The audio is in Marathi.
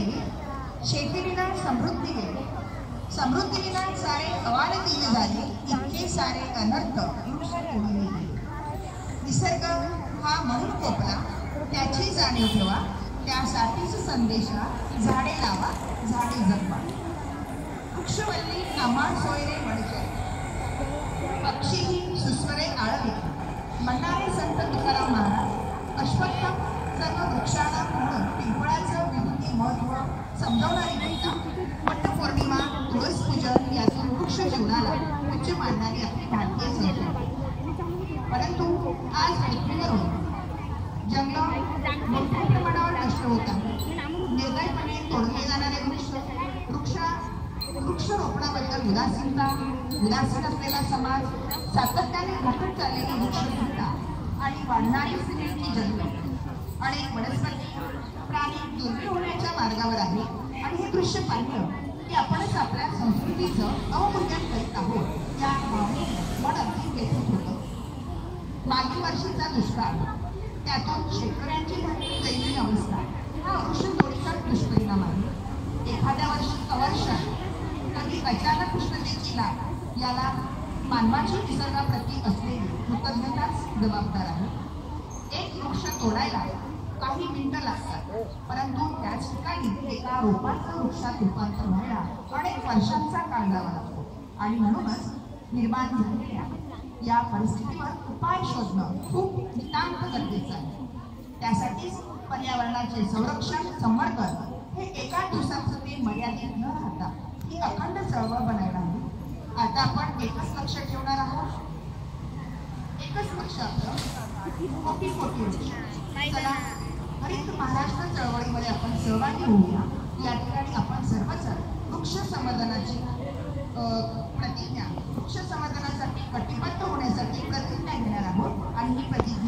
गेली, शेतीविना समृद्धी गेली, समृद्धीविना सारे अवानतीने झाले, इतके सारे अनर्थ वृक्षतोडीने गेले. निसर्ग हा म्हणून कोपला, त्याची जाणीव ठेवा, त्यासाठीच संदेशा, झाडे लावा, झाडे जगवा. वृक्षवल्ली नामा सोयरे वडके, पक्षीही सुस्वरे आळवे, म्हणणारे संत तुकाराम महाराज. अश्वत्थम सर्व वृक्षांना म्हणून पिंपळाचं विभूती महत्व समजावणारी गीता. वटपौर्णिमा, तुळस पूजन यातून वृक्ष जीवनाला उच्च मानणारी आपली भारतीय संस्कृती. परंतु आज पृथ्वीवरून जंगल मोठ्या प्रमाणावर नष्ट होत आहे. निर्दयपणे तोडले जाणारे वृक्षारोपणाबद्दल उदासीन असलेला समाज, सातत्याने घटत चाललेली वृक्षसंख्या आणि वाढणारी सिमेंटची जंगले, अनेक वनस्पती प्राणी दुर्मिळ होण्याच्या मार्गावर आहे. आणि हे दृश्य पाहिलं की आपणच आपल्या संस्कृतीचं अवमूल्यन करीत आहोत या भावनेने मन अगदी व्यथित होतं. मागील वर्षीचा दुष्काळ, त्यातून शेतकऱ्यांची दैनीय अवस्था हा वृक्षतोडीचा दुष्परिणाम आहे. एखाद्या वर्षी अवर्षण, कधी अचानक उष्णतेची लाट, याला मानवाची निसर्गाप्रती असलेली कृतज्ञताच जबाबदार आहे. एक वृक्ष तोडायला काही मिनिटं लागतात, परंतु त्याच ठिकाणी एका रोपाचं वृक्षात रूपांतर व्हायला अनेक वर्षांचा काळ जावा लागतो. आणि म्हणूनच निर्माण झालेल्या या परिस्थितीवर उपाय शोधणं खूप नितांत गरजेचं आहे. त्यासाठीच पर्यावरणाचे संरक्षण, संवर्धन हे एका दिवसाचं ते मर्यादित न राहता ही अखंड चळवळ बनायला हवी. आता आपण एकच लक्ष ठेवणार आहोत, एकच लक्ष आपलं कोटी वृक्ष. चला, हरित महाराष्ट्र चळवळीमध्ये आपण सहभागी होऊया. या ठिकाणी आपण सर्वच वृक्ष संवर्धनाची प्रतिज्ञा, वृक्ष संवर्धनासाठी कटिबद्ध होण्यासाठी प्रतिज्ञा घेणार आहोत. आणि ही प्रतिज्ञा